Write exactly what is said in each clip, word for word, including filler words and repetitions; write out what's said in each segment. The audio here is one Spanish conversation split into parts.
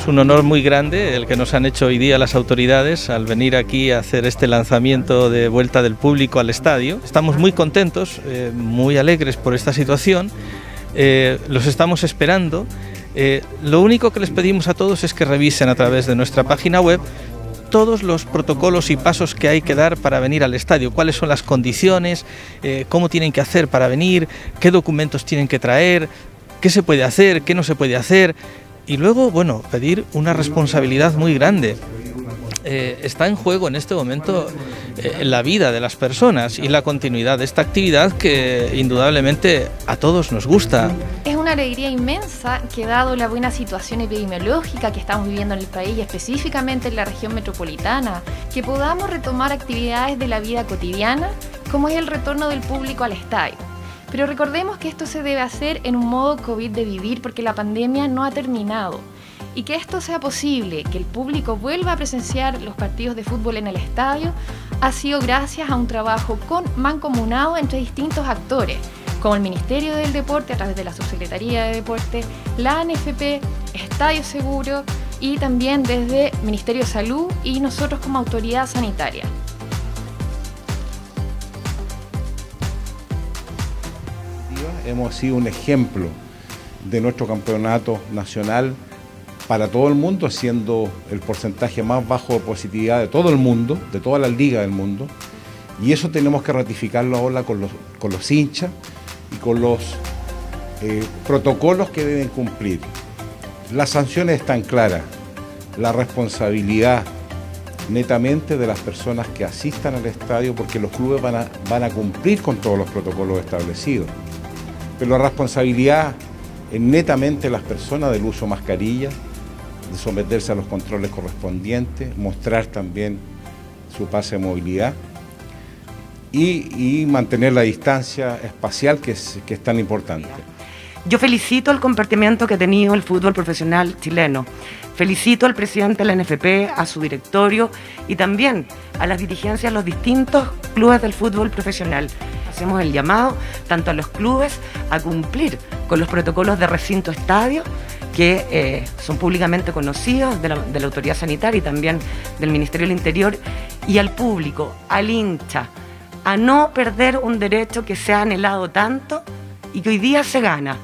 Es un honor muy grande el que nos han hecho hoy día las autoridades al venir aquí a hacer este lanzamiento de vuelta del público al estadio. Estamos muy contentos, eh, muy alegres por esta situación, eh, los estamos esperando. Eh, lo único que les pedimos a todos es que revisen a través de nuestra página web todos los protocolos y pasos que hay que dar para venir al estadio, cuáles son las condiciones, eh, cómo tienen que hacer para venir, qué documentos tienen que traer, qué se puede hacer, qué no se puede hacer. Y luego, bueno, pedir una responsabilidad muy grande. Eh, está en juego en este momento eh, la vida de las personas y la continuidad de esta actividad que indudablemente a todos nos gusta. Es una alegría inmensa que, dado la buena situación epidemiológica que estamos viviendo en el país y específicamente en la región metropolitana, que podamos retomar actividades de la vida cotidiana, como es el retorno del público al estadio. Pero recordemos que esto se debe hacer en un modo COVID de vivir porque la pandemia no ha terminado. Y que esto sea posible, que el público vuelva a presenciar los partidos de fútbol en el estadio, ha sido gracias a un trabajo con, mancomunado entre distintos actores, como el Ministerio del Deporte a través de la Subsecretaría de Deporte, la A N F P, Estadio Seguro y también desde Ministerio de Salud y nosotros como autoridad sanitaria. Hemos sido un ejemplo de nuestro campeonato nacional para todo el mundo, siendo el porcentaje más bajo de positividad de todo el mundo, de todas las ligas del mundo, y eso tenemos que ratificarlo ahora con los, con los hinchas y con los eh, protocolos que deben cumplir. Las sanciones están claras, la responsabilidad netamente de las personas que asistan al estadio, porque los clubes van a, van a cumplir con todos los protocolos establecidos. Pero la responsabilidad es netamente de las personas del uso de mascarilla, de someterse a los controles correspondientes, mostrar también su pase de movilidad y, y mantener la distancia espacial que es, que es tan importante. Yo felicito el comportamiento que ha tenido el fútbol profesional chileno. Felicito al presidente de la A N F P, a su directorio y también a las dirigencias de los distintos clubes del fútbol profesional. Hacemos el llamado tanto a los clubes a cumplir con los protocolos de recinto estadio que eh, son públicamente conocidos de la, de la autoridad sanitaria y también del Ministerio del Interior, y al público, al hincha, a no perder un derecho que se ha anhelado tanto y que hoy día se gana.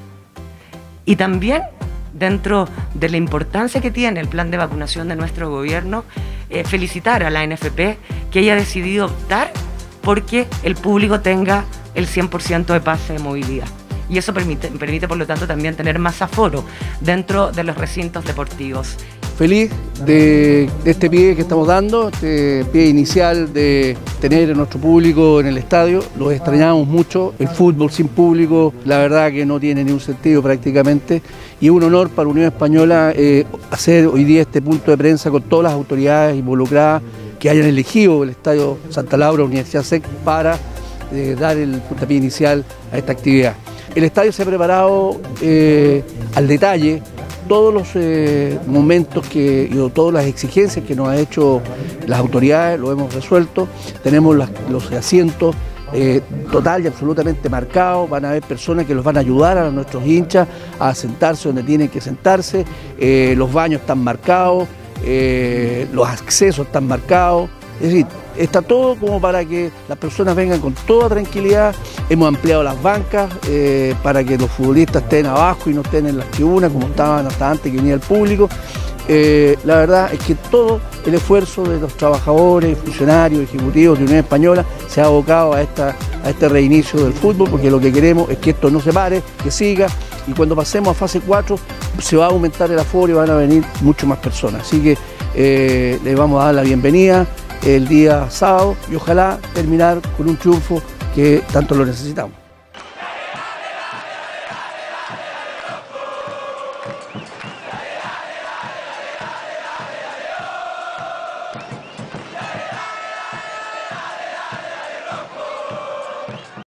Y también, dentro de la importancia que tiene el plan de vacunación de nuestro gobierno, eh, felicitar a la A N F P que haya decidido optar porque el público tenga el cien por ciento de pase de movilidad. Y eso permite, permite, por lo tanto, también tener más aforo dentro de los recintos deportivos. Feliz de, de este pie que estamos dando, este pie inicial de tener a nuestro público en el estadio. Los extrañamos mucho, el fútbol sin público, la verdad que no tiene ni un sentido prácticamente. Y es un honor para Unión Española eh, hacer hoy día este punto de prensa con todas las autoridades involucradas que hayan elegido el Estadio Santa Laura, Universidad S E C, para eh, dar el puntapié inicial a esta actividad. El estadio se ha preparado eh, al detalle todos los eh, momentos que, y todas las exigencias que nos han hecho las autoridades, lo hemos resuelto. Tenemos las, los asientos eh, total y absolutamente marcados, van a haber personas que los van a ayudar a nuestros hinchas a sentarse donde tienen que sentarse, eh, los baños están marcados, eh, los accesos están marcados, es decir, está todo como para que las personas vengan con toda tranquilidad. Hemos ampliado las bancas eh, para que los futbolistas estén abajo y no estén en las tribunas como estaban hasta antes que venía el público. Eh, la verdad es que todo el esfuerzo de los trabajadores, funcionarios, ejecutivos de Unión Española se ha abocado a, esta, a este reinicio del fútbol, porque lo que queremos es que esto no se pare, que siga, y cuando pasemos a fase cuatro se va a aumentar el aforo y van a venir mucho más personas. Así que eh, les vamos a dar la bienvenida el día sábado y ojalá terminar con un triunfo que tanto lo necesitamos.